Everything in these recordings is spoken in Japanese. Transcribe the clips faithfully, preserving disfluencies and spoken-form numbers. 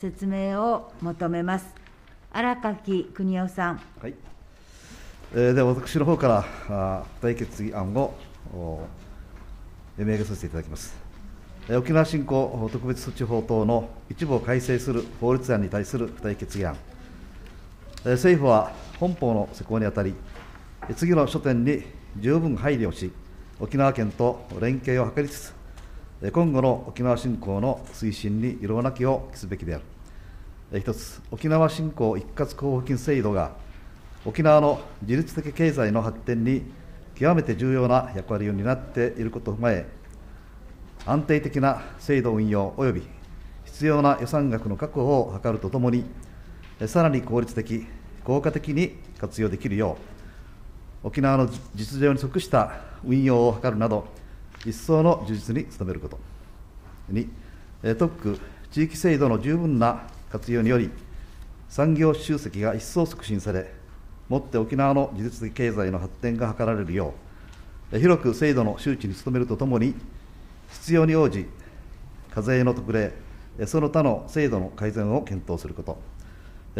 説明を求めます。荒垣邦夫さん。 はい、えー、では私の方からあ付帯決議案を明言させていただきます。えー、沖縄振興特別措置法等の一部を改正する法律案に対する付帯決議案、えー、政府は本法の施行にあたり、次の諸点に十分配慮し、沖縄県と連携を図りつつ、今後の沖縄振興の推進に色なきを期すべきである。一つ、沖縄振興一括交付金制度が、沖縄の自律的経済の発展に極めて重要な役割を担っていることを踏まえ、安定的な制度運用及び必要な予算額の確保を図るとともに、さらに効率的、効果的に活用できるよう、沖縄の実情に即した運用を図るなど、一層の充実に努めること。に、特区地域制度の十分な活用により、産業集積が一層促進され、もって沖縄の自律的経済の発展が図られるよう、広く制度の周知に努めるとともに、必要に応じ、課税の特例、その他の制度の改善を検討すること、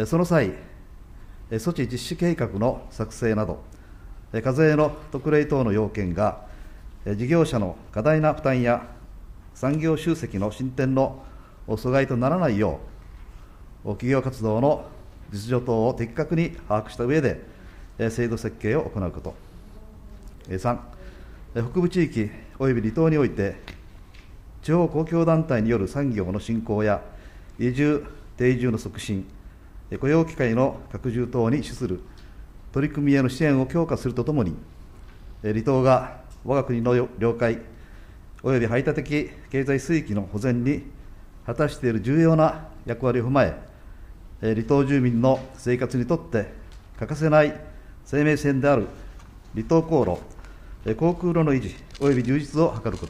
その際、措置実施計画の作成など、課税の特例等の要件が、事業者の過大な負担や産業集積の進展の阻害とならないよう、企業活動の実情等を的確に把握した上で、制度設計を行うこと。さん、北部地域および離島において、地方公共団体による産業の振興や移住・定住の促進、雇用機会の拡充等に資する取り組みへの支援を強化するとともに、離島が我が国の領海および排他的経済水域の保全に果たしている重要な役割を踏まえ、離島住民の生活にとって欠かせない生命線である離島航路、航空路の維持および充実を図ること。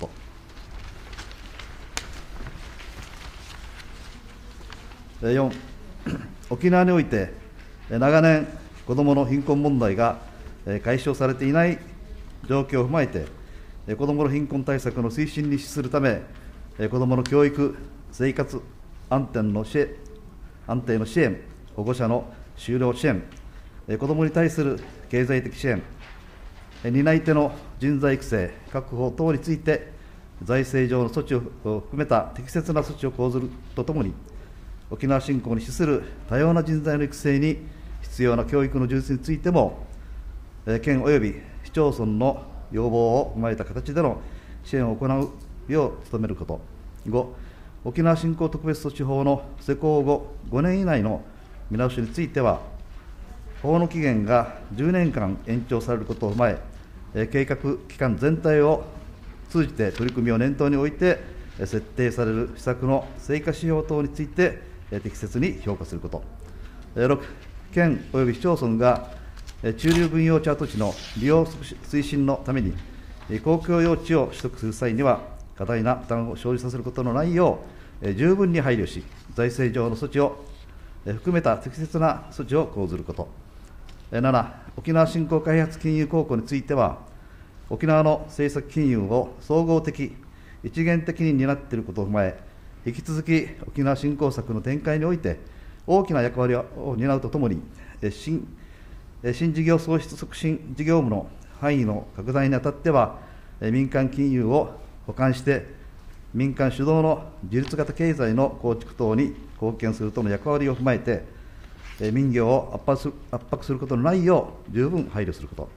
よん、沖縄において長年、子どもの貧困問題が解消されていない状況を踏まえて、子どもの貧困対策の推進に資するため、子どもの教育、生活安定の支援、安定の支援、保護者の就労支援、子どもに対する経済的支援、担い手の人材育成、確保等について、財政上の措置を含めた適切な措置を講ずるとともに、沖縄振興に資する多様な人材の育成に必要な教育の充実についても、県および市町村の要望を踏まえた形での支援を行うよう努めること。ご、沖縄振興特別措置法の施行後ごねん以内の見直しについては、法の期限がじゅうねんかん延長されることを踏まえ、計画期間全体を通じて取り組みを念頭において、設定される施策の成果指標等について適切に評価すること。ろく、県および市町村が中流分用地跡地の利用推進のために、公共用地を取得する際には、過大な負担を生じさせることのないよう、十分に配慮し、財政上の措置を含めた適切な措置を講ずること。なな、沖縄振興開発金融公庫については、沖縄の政策金融を総合的、一元的に担っていることを踏まえ、引き続き沖縄振興策の展開において、大きな役割を担うとともに、新新事業創出促進事業務の範囲の拡大にあたっては、民間金融を補完して、民間主導の自立型経済の構築等に貢献するとの役割を踏まえて、民業を圧迫する圧迫することのないよう、十分配慮すること。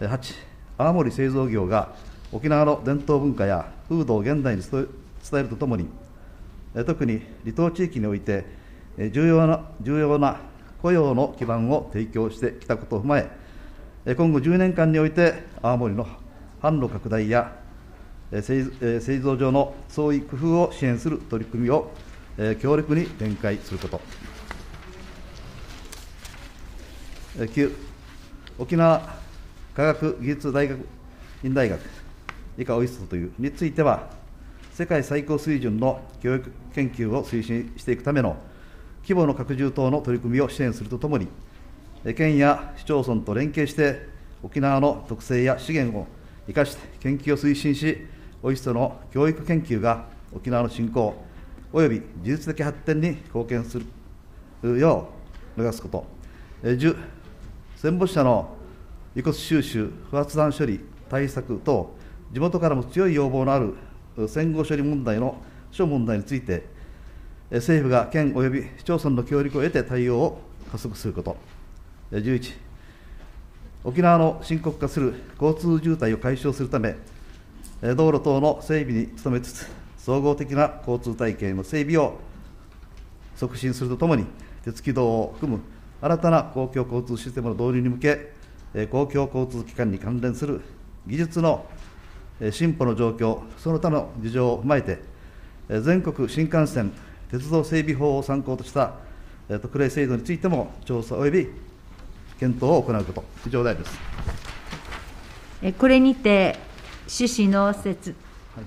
はち、泡盛製造業が沖縄の伝統文化や風土を現代に伝えるとともに、特に離島地域において、重要な重要な雇用の基盤を提供してきたことを踏まえ、今後じゅうねんかんにおいて、泡盛の販路拡大や製造上の創意工夫を支援する取り組みを強力に展開すること。きゅう、沖縄科学技術大学院大学、以下オイストというについては、世界最高水準の教育研究を推進していくための規模の拡充等の取り組みを支援するとともに、県や市町村と連携して、沖縄の特性や資源を生かして研究を推進し、オイストの教育研究が沖縄の振興および自律的発展に貢献するよう目指すこと。じゅう、戦没者の遺骨収集、不発弾処理、対策等、地元からも強い要望のある戦後処理問題の諸問題について、政府が県および市町村の協力を得て対応を加速すること。じゅういち、沖縄の深刻化する交通渋滞を解消するため、道路等の整備に努めつつ、総合的な交通体系の整備を促進するとともに、鉄軌道を含む新たな公共交通システムの導入に向け、公共交通機関に関連する技術の進歩の状況、その他の事情を踏まえて、全国新幹線鉄道整備法を参考とした特例制度についても調査および検討を行うこと、以上であります。 これにて趣旨の説、はい、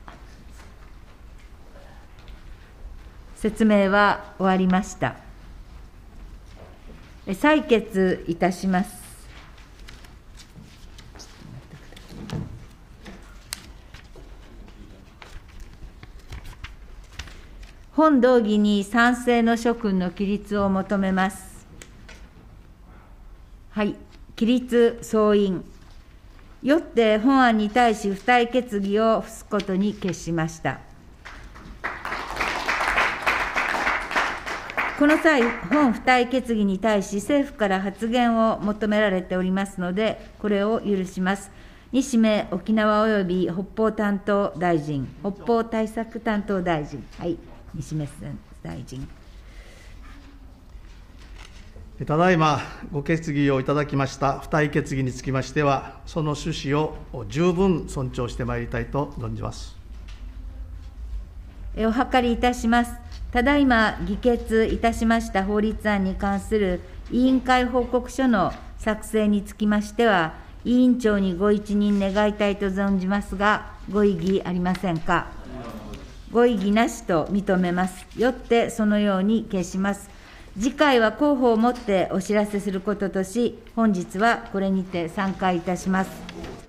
説明は終わりました。採決いたします。本動議に賛成の諸君の起立を求めます。はい、起立総員。よって本案に対し付帯決議を付すことに決しました。この際、本付帯決議に対し政府から発言を求められておりますので、これを許します。西銘沖縄および北方担当大臣、北方対策担当大臣、はい、西銘大臣。 ただいまご決議をいただきました付帯決議につきましては、その趣旨を十分尊重してまいりたいと存じます。 お諮りいたします。ただいま議決いたしました法律案に関する委員会報告書の作成につきましては、委員長にご一任願いたいと存じますが、ご異議ありませんか。ご異議なしと認めます。よってそのように決します。次回は公報をもってお知らせすることとし、本日はこれにて散会いたします。